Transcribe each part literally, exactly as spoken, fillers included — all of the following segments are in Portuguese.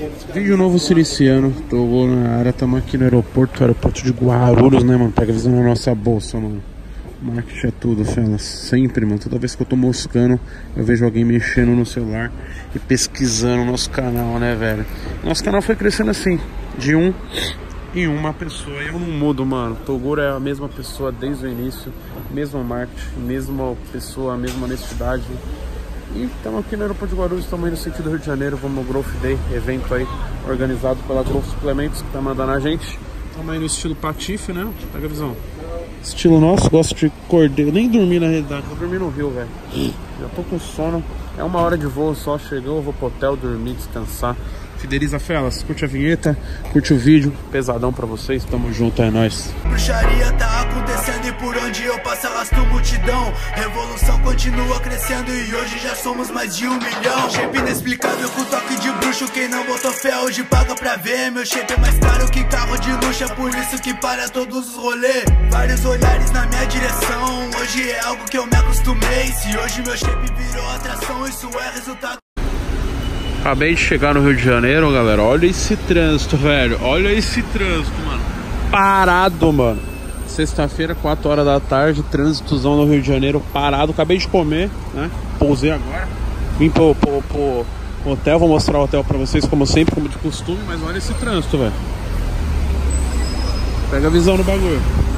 Vídeo novo se iniciando, tô na área, estamos aqui no aeroporto, aeroporto de Guarulhos, né, mano? Pega a visão na nossa bolsa, mano. Marketing é tudo, fala, sempre, mano. Toda vez que eu tô moscando, eu vejo alguém mexendo no celular e pesquisando o nosso canal, né, velho? Nosso canal foi crescendo assim, de um em uma pessoa. Eu não mudo, mano. Toguro é a mesma pessoa desde o início, mesma marketing, mesma pessoa, mesma honestidade. E estamos aqui no aeroporto de Guarulhos, estamos indo no sentido do Rio de Janeiro, vamos no Growth Day, evento aí organizado pela Growth Suplementos, que tá mandando a gente. Estamos aí no estilo Patife, né? Pega a visão. Estilo nosso, gosto de cordeiro, nem dormi na realidade, vou dormir no Rio, velho. Já tô com sono, é uma hora de voo só, chegou, eu vou pro hotel, dormir, descansar. Fideliza Felas, curte a vinheta, curte o vídeo, pesadão pra vocês, tamo junto, é nóis. Bruxaria tá acontecendo e por onde eu passo arrasto multidão. Revolução continua crescendo e hoje já somos mais de um milhão. Shape inexplicável com toque de bruxo, quem não botou fé hoje paga pra ver. Meu shape é mais caro que carro de luxo, é por isso que para todos os rolês. Vários olhares na minha direção, hoje é algo que eu me acostumei. Se hoje meu shape virou atração, isso é resultado. Acabei de chegar no Rio de Janeiro, galera. Olha esse trânsito, velho. Olha esse trânsito, mano. Parado, mano. Sexta-feira, quatro horas da tarde, trânsitozão no Rio de Janeiro, parado. Acabei de comer, né? Pousei agora. Vim pro, pro, pro hotel, vou mostrar o hotel pra vocês, como sempre, como de costume. Mas olha esse trânsito, velho. Pega a visão no bagulho.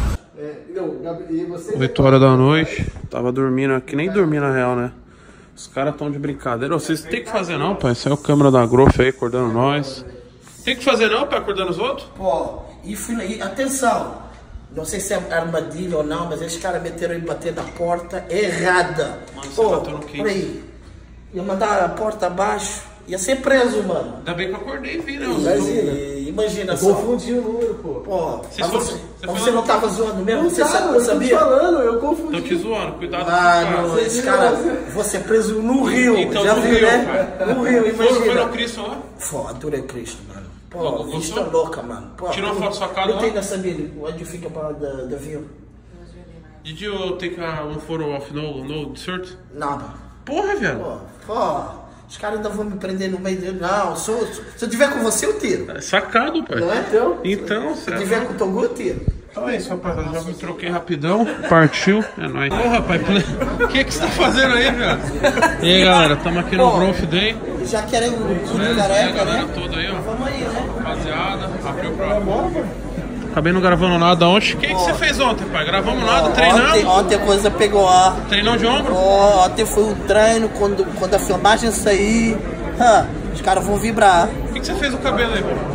oito horas da noite. Tava dormindo aqui, nem dormi na real, né? Os caras estão de brincadeira. Vocês tem que fazer não, pai. Saiu a câmera da Growth aí, acordando nós. Tem que fazer não, pai, acordando os outros? Pô, e, e atenção. Não sei se é armadilha ou não, mas esses caras meteram e bater na porta errada. Mano, pô, você bateu no quê? Peraí. Ia mandar a porta abaixo. Ia ser preso, mano. Ainda bem que eu acordei e vi, né? Imagina, imagina só. Confundi o número, pô. Pô, Você, mas for, você, você, mas você não tava zoando mesmo? Não Você tava, sabe, eu sabia? tô te falando, eu confundi. Tô te zoando, cuidado com Mano, esse esse cara, você preso no Rio. Então, já no viu, Rio, né? cara. No Rio, imagina. Foi no Cristo lá? Pô, adorei Cristo, mano. Pô, Gostou? vista louca, mano. Pô, Tirou pô, foto da sua casa não lá? tem nessa vida. Onde you think about the, the view? Did you take a, one photo of no, no dessert? Nada. Porra, velho. Pô, pô. Os caras ainda vão me prender no meio dele. Não, sou, se eu tiver com você, eu tiro. É sacado, pai. Não é? Então, Então, Se eu tiver com o Togu, eu tiro. Então é isso, rapaziada. Já me troquei rapidão. Partiu. É nóis. Ô, rapaz, o que, que você tá fazendo aí, velho? E aí, galera, estamos aqui no Growth Day. Já querem o tudo E a careca, galera né? toda aí, ó. Vamos aí, né? Rapaziada, abriu pra. Acabei não gravando nada ontem. O que, que você fez ontem, pai? Gravamos nada, treinando? Ontem, ontem a coisa pegou ó. Treinão de ombro? Ó, ontem foi um treino, quando, quando a filmagem sair, hã, os caras vão vibrar. O que, que você fez no cabelo aí, velho?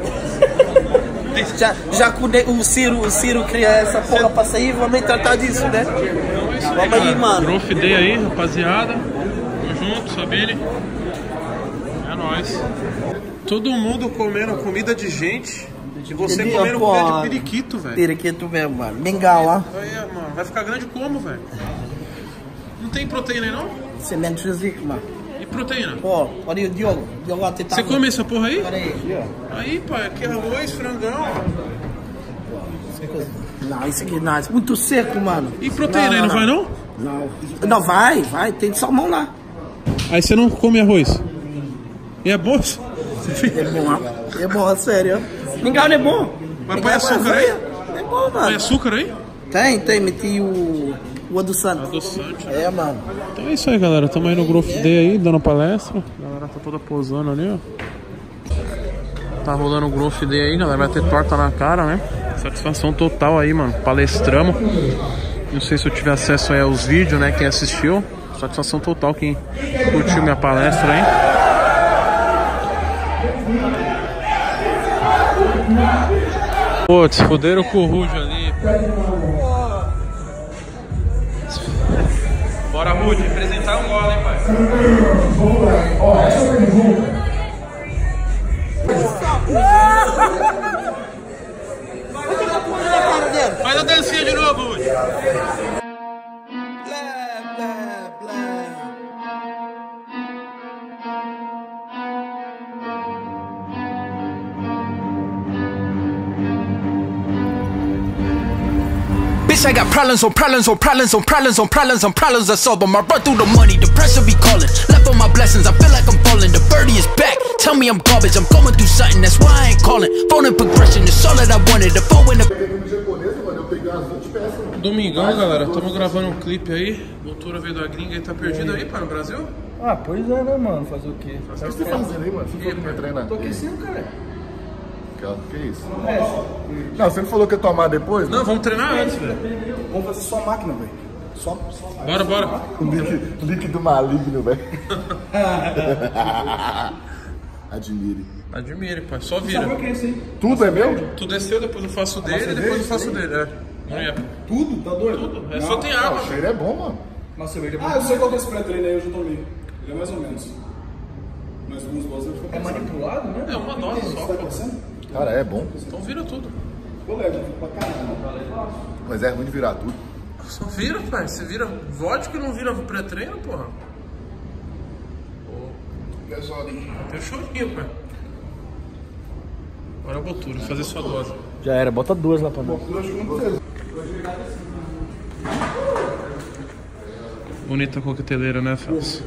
Já, já que o, o Ciro, o Ciro cria essa porra pra sair, vamos tratar disso, né? Então é isso aí, Vamos aí, cara. mano. Growth Day aí, rapaziada. Tamo junto, Sabine. É nóis. Todo mundo comendo comida de gente. E você Entendeu, comendo pô? comida de periquito, velho. Periquito mesmo, mano. Mingau, ó. Aí, mano, vai ficar grande como, velho? Não tem proteína aí, não? Semente de zico, mano. E proteína? Pô, olha aí o Diogo. Diogo, ó, Você come essa porra aí? Olha aí. Aí, pai, aqui é arroz, frangão. Não, isso aqui não, isso é muito seco, mano. E proteína aí não vai, não? Não. Não, vai, vai. Tem salmão lá. Aí você não come arroz. E é bom? É bom, é bom, sério. Mingau não é bom. Mas põe açúcar aí? É bom, Tem mano. açúcar aí? Tem, tem. Meti o, o adoçante. Adoçante, né? É, mano. Então é isso aí, galera. Tamo aí no Growth Day aí, dando palestra. A galera tá toda posando ali, ó. Tá rolando o Growth Day aí, galera. Vai ter torta na cara, né? Satisfação total aí, mano. Palestramos. Não sei se eu tive acesso aí aos vídeos, né? Quem assistiu. Satisfação total quem curtiu minha palestra aí. Putz, fuderam com o Rude ali. Bora, Rude, representar um gol, hein, pai? Faz a dancinha de novo, Rude. Bitch, I got problems on problems on problems on problems on problems on problems I solve them. I run through the money, the pressure be calling. Left on my blessings, I feel like I'm falling. The birdie is back. Tell tell me I'm garbage, I'm going through something, that's why I ain't calling. Phone and progression, it's all that I wanted. The phone in the... Domingão, galera, estamos gravando um clipe aí. Motura veio da gringa e tá perdido aí, pá, no Brasil? Ah, pois é, né, mano? Fazer o quê? O que você tá fazendo aí, mano? Você falou que vai treinar? Tô aquecendo, cara. Que isso? É. Não, você não falou que ia tomar depois? Não, vamos treinar antes, velho. Vamos fazer só máquina, velho. Só, só Bora, bora. O líquido, líquido maligno, velho. Admire. Admire, pai. Só vira. Sabe o que é isso aí? Tudo é meu? Tu desceu, depois eu faço dele e depois eu faço dele. É. Não é. Tudo? Tá doido? Tudo. É só tem água. O cheiro é bom, mano. Nossa, cerveja é bom. Ah, eu sei qual que é esse pré-treino aí, eu já tomei. Ele é mais ou menos. Mas alguns doses eu fico É manipulado, né? É uma dose só, Tá pô. acontecendo? Cara, é bom. Então vira tudo. Eu levo, eu fico pra caramba. Mas é ruim de virar tudo. Só vira, pai. Você vira vodka e não vira pré-treino, porra. Tem um chorinho, pai. Agora a botura, fazer sua dose. Já era, bota duas lá pra nós. Bonita coqueteleira, né, Fels?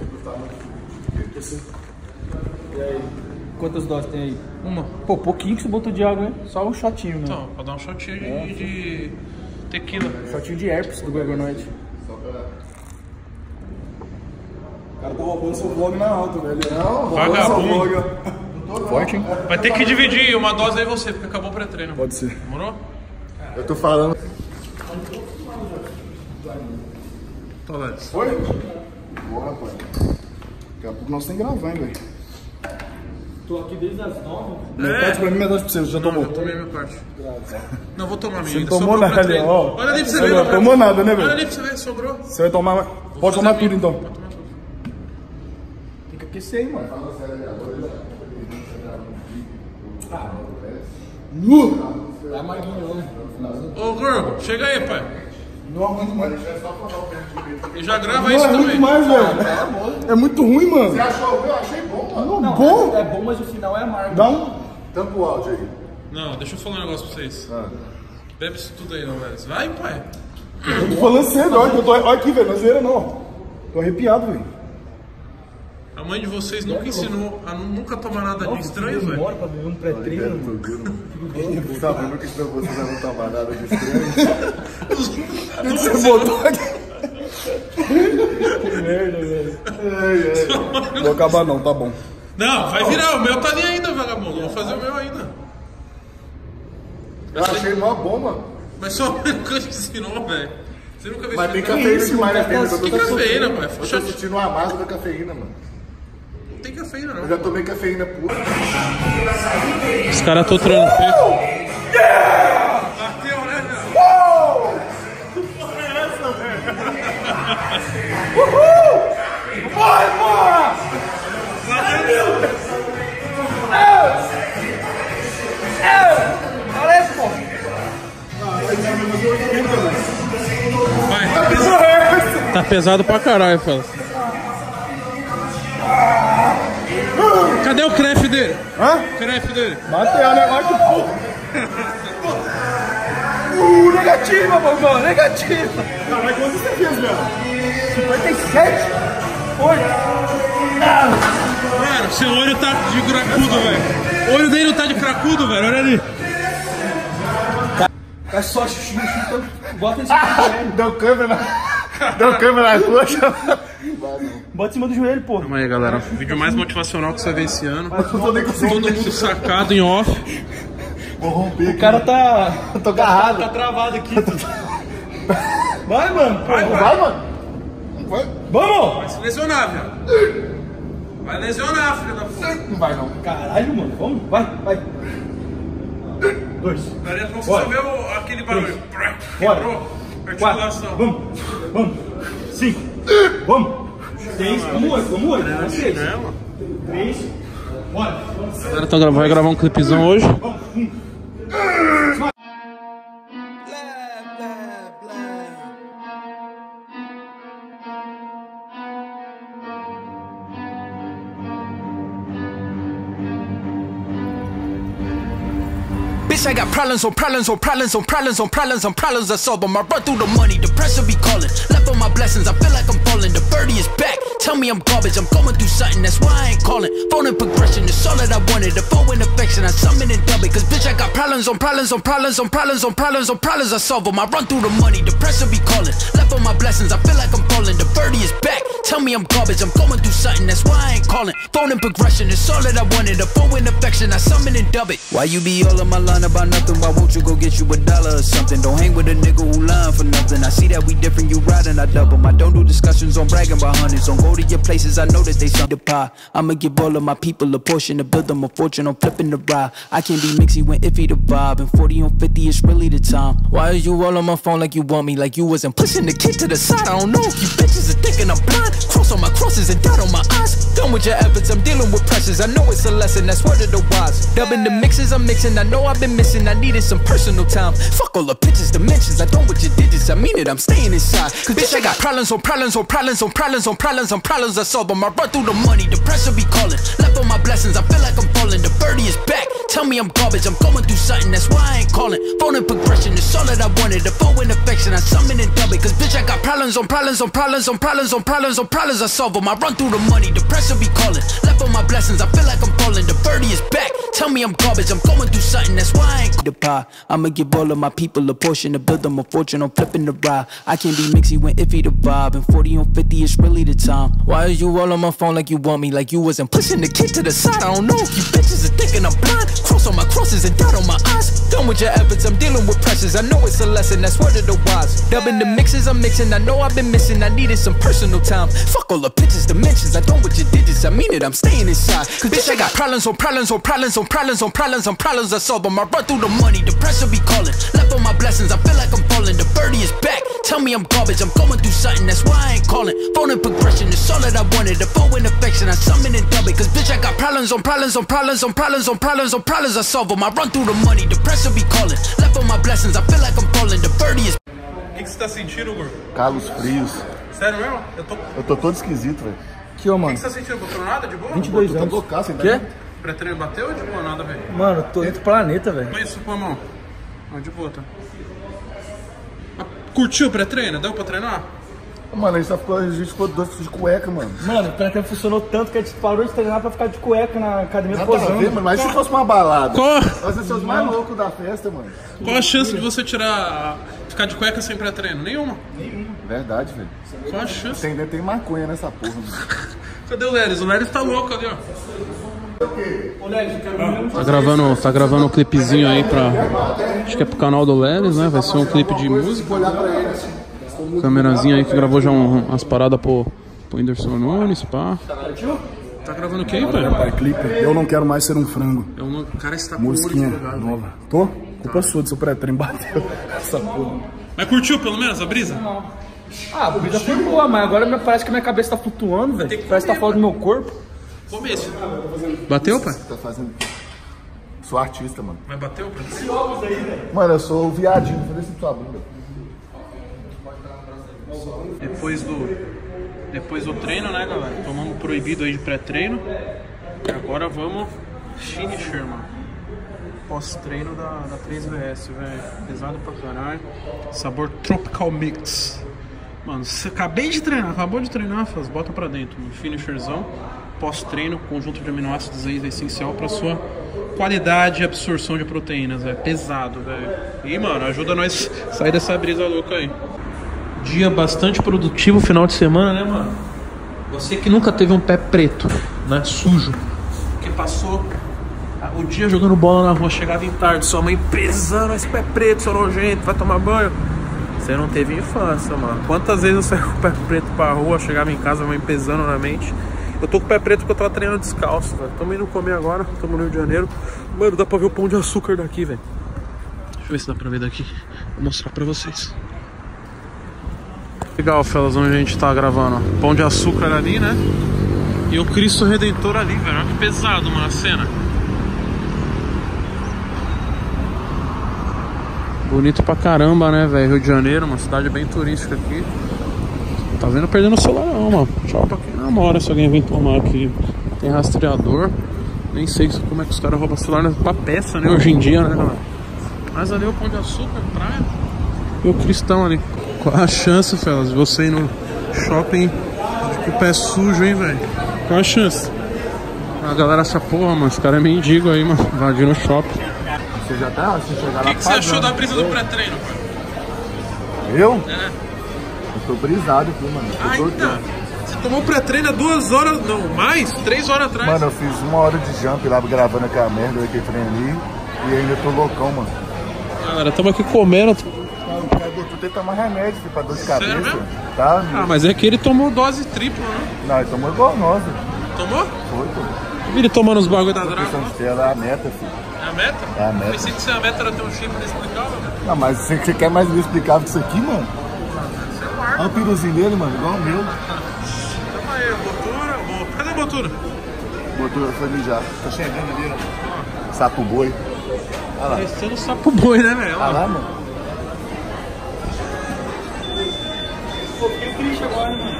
Quantas doses tem aí? Uma. Pô, pouquinho que você botou de água, hein? Só um shotinho, né? Então, pra dar um shotinho de, de tequila. Shotinho de herpes do Gorgonoide. O cara tá roubando seu vlog na alta, velho. Não, Vagabundo. Forte, hein? Vai ter que dividir uma dose aí você, porque acabou o pré-treino. Pode ser. Demorou? Eu tô falando. Toletes. Foi? Bora, pai. Daqui a pouco nós temos que gravar, hein, velho. Tô aqui desde as nove. Metade pra mim, metade pra você. Já Não, tomou? eu tomei a minha parte. Não, vou tomar a minha Você não ainda. tomou Sobrou nada, pré-treino. ó. Olha ali pra você Você ver. não né, tomou nada, né, velho? Olha ali pra você ver, sobrou. Você vai tomar. Vou Pode fazer tomar a tudo, minha. então. Pode tomar tudo. Tem que aquecer aí, mano. Nu! É amarguinho, né? Ô, Gorgo, chega aí, pai. Não aguento mais. E já grava Não, isso é muito também. mais, velho. É muito ruim, mano. Você achou? Eu achei bom, mano. Não, bom? É bom, mas o final é amargo. Dá um... Tampa o áudio aí. Não, deixa eu falar um negócio pra vocês. Ah. Bebe isso tudo aí, não, velho. Vai, pai. Eu tô falando sério, olha, eu tô... olha aqui, velho. Não é zoeira, não. Tô arrepiado, velho. A mãe de vocês nunca ensinou a nunca tomar nada de estranho, velho. Demora pra beber um pré-treino. Não sabendo que senão você não tomar nada de estranho. Você botou aqui. Que merda, velho. Não vou acabar não, tá bom. Não, vai virar. O meu tá ali ainda, vagabundo. Vou fazer o meu ainda. Eu achei mó bom, mano. Mas só nunca te ensinou, velho. Você nunca viu Mas tem isso. cafeína demais na pena. Que cafeína, pai? Eu tô sentindo uma massa da cafeína, mano. Não tem cafeína, não. Eu já tomei cafeína pura. Os caras tão treinando feio. Bateu, né, meu? Vai, porra! Parece, pô. Vai. Tá pesado pra caralho, fala. Cadê o crepe dele? Hã? O crepe dele. Bateu, né? Olha que porra. Uh, negativa, Bogão, negativa. Caralho, quanto você fez, velho? cinquenta e sete. oito. Mano, seu olho tá de cracudo, velho. O olho dele não tá de cracudo, velho. Olha ali. É só chuchu, chuchu. Bota em cima do joelho. Deu câmera. Deu câmera na coxa. Bota em cima do joelho, pô. Calma aí, galera. O vídeo mais motivacional que você vai ver esse ano. Eu tô nem conseguindo. Todo mundo sacado em off. Vou romper. O cara tá... Eu tô agarrado. Tá travado aqui. Vai, mano. Vai, vai. Vai, mano. Vai. Vamos! Vai se lesionar, velho. Vai lesionar, filho da puta. Não vai, não. Caralho, mano. Vamos, vai, vai. Dois. Daria pra você só ver o- aquele barulho. Bora. Quebrou. Quatro. Articulação. Vamos. Vamos. Cinco. Vamos. Seis. Vamos oito. Vamos oito. Vamos seis. É, mano. Três. Bora. A galera tá, vai gravar um clipezão hoje. Bitch, I got problems on problems on problems on problems on problems on problems. I solve them. I run through the money, the pressure be calling. Left on my blessings, I feel like I'm falling. The birdie is back. Tell me I'm garbage, I'm going through something, that's why I ain't calling. Phone and progression, it's all that I wanted. The phone and affection, I summon and dub it. Cause bitch, I got problems on problems on problems on problems on problems on problems, I solve them. I run through the money, the pressure be calling. Left on my blessings, I feel like I'm falling. The birdie is back, tell me I'm garbage, I'm going through something, that's why I ain't calling. Phone and progression, it's all that I wanted. The phone and affection, I summon and dub it. Why you be all on my line about nothing? Why won't you go get you a dollar or something? Don't hang with a nigga who lying for nothing. I see that we different, you riding, I double. I don't do discussions on bragging about hundreds. Don't go to your places, I know that they some the pie. I'ma give all of my people a portion to build them a fortune. I'm flipping the ride. I can't be mixy when iffy the vibe. And forty on fifty is really the time. Why are you all on my phone like you want me? Like you wasn't pushing the kid to the side. I don't know if you bitches are thinking I'm blind. Cross on my crosses and dot on my eyes. Done with your efforts, I'm dealing with pressures. I know it's a lesson, that's word of the wise. Dubbing the mixes I'm mixing, I know I've been missing. I needed some personal time. Fuck all the pictures, dimensions. I don't with your digits, I mean it, I'm staying inside. Cause bitch, I got problems on problems on problems on problems on problems on problems I solve them. I run through the money, the pressure be calling. Left on my blessings, I feel like I'm falling. The birdie is back, tell me I'm garbage, I'm going through something, that's why I ain't calling. Phone and progression, it's all that I wanted. The phone and affection, I summon and dub it. Cause bitch, I got problems on problems on problems on problems on problems on problems I solve them. I run through the money, the pressure be calling. Left on my blessings, I feel like I'm falling. The birdie is back, tell me I'm garbage, I'm going through something, that's why I ain't the pie. I'ma give all of my people a portion to build them a fortune. I'm flipping the ride. I can't be mixy when iffy the vibe. And forty on fifty is really the time. Why are you all on my phone like you want me? Like you wasn't pushing the kid to the side. I don't know if you bitches are thinking I'm blind. Cross on my crosses and dot on my eyes. Done with your efforts, I'm dealing with pressures. I know it's a lesson, that's word of the wise. Dubbing the mixes I'm mixing, I know I've been missing. I needed some personal time. Fuck all the pictures, dimensions. I don't with your digits, I mean it, I'm staying inside. Cause bitch, I got problems on problems on problems on problems on problems on problems I solve them. I run through the money, the pressure be calling. Left on my blessings, I feel like I'm falling. The birdie is back, tell me I'm garbage, I'm going through something, that's why I ain't calling. Phone and progression, it's all that I wanted. The phone and affection, I summon and dub it. Cause bitch, I got problems on problems on problems on problems on problems on problems I solve them. I run through the money, the pressure be calling. Left on my blessings, I feel like I'm falling. The birdie is... O que que você tá sentindo, Gor? Calos frios. Sério mesmo? Eu tô... Eu tô todo esquisito, velho. Aqui, ó, O que mano. que você tá sentindo? Botou nada de boa? vinte e dois Tá anos. loucaço, hein? Quê? Pré-treino bateu ou de boa nada, velho? Mano, eu tô dentro do planeta, velho. Põe isso com a mão. Ah, de boa, tá? Ah, curtiu o pré-treino? Deu pra treinar? Mano, a gente, tá ficou, a gente ficou dois de cueca, mano. Mano, o pré-treino funcionou tanto que a gente parou de treinar pra ficar de cueca na academia Nada a posando. ver, mano. Mas se fosse uma balada, Qual, nós ia ser os mais loucos da festa, mano. qual a chance de você tirar, ficar de cueca sem pré-treino? Nenhuma. Verdade, velho. Qual a chance? Tem, tem maconha nessa porra, mano. Cadê o Leris? O Leris tá louco ali, ó. Tá gravando, tá gravando um clipezinho aí pra... Acho que é pro canal do Leris, né? Vai ser um clipe de música. Câmerazinha aí que gravou já um, umas paradas pro, pro Whindersson Nunes, pá. Tá gravando o que aí, velho? Pai, clipe. Eu não quero mais ser um frango. É um cara está com o olho Musiquinha desligado. nova. Tô? Culpa sua do seu pré-treino bateu. Essa porra. Mas curtiu pelo menos a brisa? Ah, a brisa foi boa, mas agora me parece que minha cabeça tá flutuando, velho. Parece que tá fora do meu corpo. Começo. Bateu, pai? Tá fazendo... Sou artista, mano. Mas bateu pra você? Mano, eu sou o viadinho. Vou fazer isso pra sua bunda. Depois do... Depois do treino, né, galera? Tomamos proibido aí de pré-treino. E agora vamos finisher, mano. Pós-treino da, da três V S, velho. Pesado pra caralho. Sabor Tropical Mix. Mano, você acabei de treinar, acabou de treinar, faz, bota pra dentro. Um finisherzão. Pós-treino, conjunto de aminoácidos aí é essencial pra sua qualidade e absorção de proteínas, velho. Pesado, velho. E, mano, ajuda nós a sair dessa brisa louca aí. Dia bastante produtivo, final de semana, né, mano? Você que nunca teve um pé preto, né, sujo, que passou o dia jogando bola na rua, chegava em tarde, sua mãe pesando esse pé preto, seu nojento, vai tomar banho. Você não teve infância, mano. Quantas vezes eu saí com o pé preto pra rua, chegava em casa, mãe pesando na mente. Eu tô com o pé preto porque eu tava treinando descalço, velho. Tamo indo comer agora, tamo no Rio de Janeiro. Mano, dá pra ver o pão de açúcar daqui, velho. Deixa eu ver se dá pra ver daqui. Vou mostrar pra vocês. Legal, fellas, onde a gente tá gravando. Pão de açúcar ali, né? E o Cristo Redentor ali, velho. Olha que pesado, mano, a cena. Bonito pra caramba, né, velho? Rio de Janeiro, uma cidade bem turística aqui. Tá vendo perdendo o celular não, mano. Tchau pra quem namora, se alguém vem tomar aqui. Tem rastreador. Nem sei como é que os caras roubam celular pra peça, né? Hoje em dia, né, galera? Mas ali é o Pão de Açúcar, praia. E o Cristão ali. Qual a chance, fellas, de você ir no shopping Que pé sujo, hein, velho? Qual a chance? A galera essa porra, mano. Os caras é mendigo aí, mano. Invadindo o shopping. Você já tá? Você chegar lá. O que, que você achou da brisa do pré-treino, pai? Eu? É. Eu tô brisado aqui, mano. Eu tô Ah, doido. então. Você tomou pré-treino há duas horas, não, mais? Três horas atrás. Mano, eu fiz uma hora de jump lá gravando aquela merda daquele treino ali. E ainda tô loucão, mano. Galera, estamos aqui comendo. O cara botou tem que tomar remédio, filho, pra dor de Sério cabeça. mesmo? Tá? Ah, mas é que ele tomou dose tripla, né? Não, ele tomou igual nós, velho. Tomou? Foi, pô. Ele tomando os bagulho da A draga. questão de ter ela é a meta, filho. É a meta? É a meta. Eu pensei que se a meta era ter um shape inexplicável, velho. Não, mas você, você quer mais inexplicável que isso aqui, mano? Olha o piruzinho dele, mano, igual o meu. Tamo aí, botura. Bo... Cadê a botura? Botou, foi mijar. Tá chegando ali, ó. Sapo boi. Olha lá. Parecendo sapo boi, né, velho? Olha lá, mano. Pô, fiquei triste agora, mano.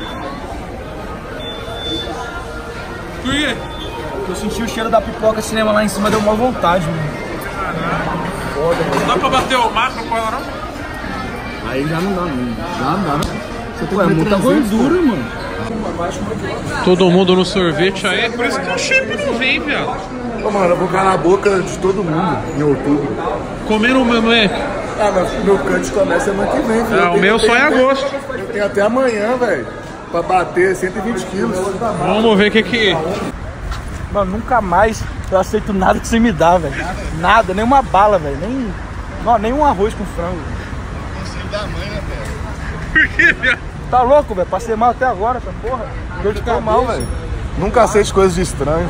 Por quê? Eu senti o cheiro da pipoca cinema lá em cima, deu uma vontade, mano. Não dá pra bater o macro com ela, não? Aí já não dá, mano. Já não dá. Você tem Pô, é muita gordura, mano. Todo mundo no sorvete aí. Por isso que o shape não vem, viado. Ô, mano, eu vou calar a boca de todo mundo em outubro. Comendo o meu é. Ah, mas meu cut começa semana que vem, filho. É, o meu só é agosto. Eu tenho até amanhã, velho. Pra bater cento e vinte quilos. Vamos ver o que que... Mano, nunca mais eu aceito nada que você me dá, velho. Nada, nem uma bala, velho. Nem, não, nem um arroz com frango. Conselho da mãe, né, velho? Por que, viado? Tá louco, velho? Passei mal até agora, essa porra. Dor de cabeça. mal, velho. Nunca aceite coisas de estranho.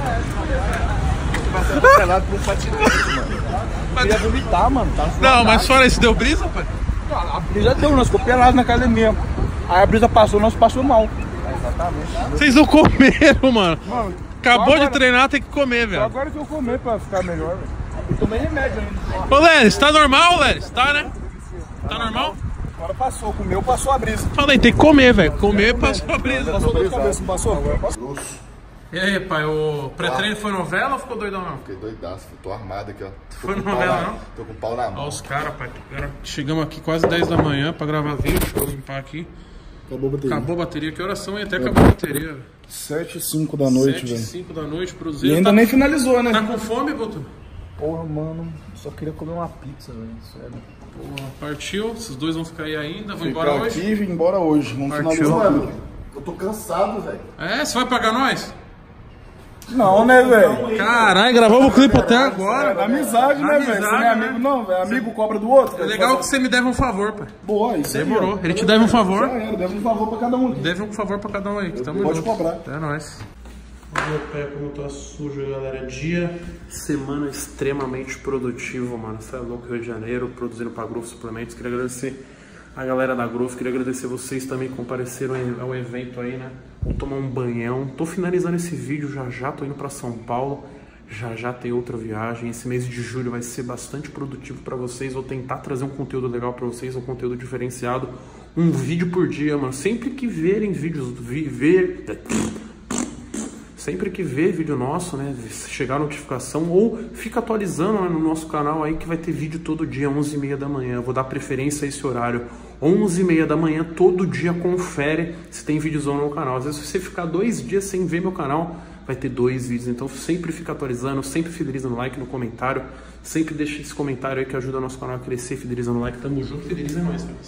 Passando pelado por um patinete, mano. Queria vomitar, mano. Tá Não, mas fora isso, deu brisa, pai? A brisa deu, nós ficou pelado na academia. Aí a brisa passou, nós passou mal. Exatamente. Vocês não comeram, mano. Mano, Acabou agora- de treinar, tem que comer, só velho. agora que eu comer pra ficar melhor, velho. Eu tomei remédio ainda. Ô, Lelis, tá normal, Lelis? Tá, né? Tá normal? Agora passou, comeu, passou a brisa. Falei, tem que comer, velho. Comer passou a brisa. Passou dor de cabeça, não passou? Agora passou. Grosso. E aí, pai, o pré-treino foi novela ou ficou doidão, não? Fiquei doidaço, tô armado aqui, ó. Tô Foi com novela, pau na- não? Tô com o pau na mão. Olha os caras, pai. Agora chegamos aqui quase dez da manhã pra gravar vídeo. Deixa eu limpar aqui. Acabou a bateria. Acabou a bateria. Que horas são? E até acabou a bateria, velho. sete e cinco da noite, sete e velho. cinco da noite, E Cruzeiro. ainda tá... nem finalizou, né? Tá com fome, Boto? Porra, mano, só queria comer uma pizza, velho. Sério. Porra, partiu. Esses dois vão ficar aí ainda. Vão Ficar embora hoje. aqui e vir embora hoje. Vamos Partiu. finalizar tudo. Mano, eu tô cansado, velho. É, você vai pagar nós? Não, né, velho? Caralho, gravamos o clipe até agora. Amizade, né, velho? Você não é Amizade, amigo, né? não, velho. Amigo cobra do outro. É velho. legal que você me deve um favor, pai. Boa, isso aí, Demorou. ó. Ele te deve um favor. Já era, deve um favor pra cada um aqui. Deve um favor pra cada um aí, que tamo Pode junto. cobrar. É nóis. Olha meu pé como tá sujo, galera. Dia, semana extremamente produtivo, mano. Você é louco, Rio de Janeiro, produzindo pra Growth Suplementos. Queria agradecer a galera da Growth, queria agradecer vocês também que compareceram ao evento aí, né? Vou tomar um banhão. Tô finalizando esse vídeo já já, tô indo pra São Paulo. Já já tem outra viagem. Esse mês de julho vai ser bastante produtivo pra vocês. Vou tentar trazer um conteúdo legal pra vocês, um conteúdo diferenciado. Um vídeo por dia, mano. Sempre que verem vídeos, vi, ver... Sempre que ver vídeo nosso, né, chegar a notificação ou fica atualizando, né, no nosso canal aí que vai ter vídeo todo dia, onze e meia da manhã. Eu vou dar preferência a esse horário, onze e meia da manhã, todo dia confere se tem vídeozão no canal. Às vezes se você ficar dois dias sem ver meu canal, vai ter dois vídeos. Então sempre fica atualizando, sempre fideliza no like, no comentário. Sempre deixa esse comentário aí que ajuda o nosso canal a crescer, fideliza no like. Tamo junto, fideliza nós, cara.